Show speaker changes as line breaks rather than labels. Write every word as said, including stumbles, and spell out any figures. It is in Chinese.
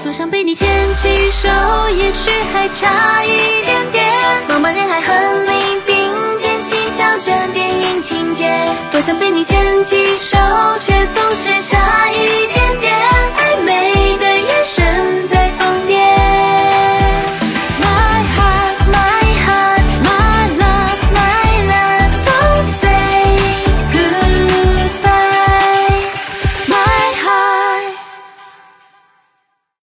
说想被你牵起手，也许还差一点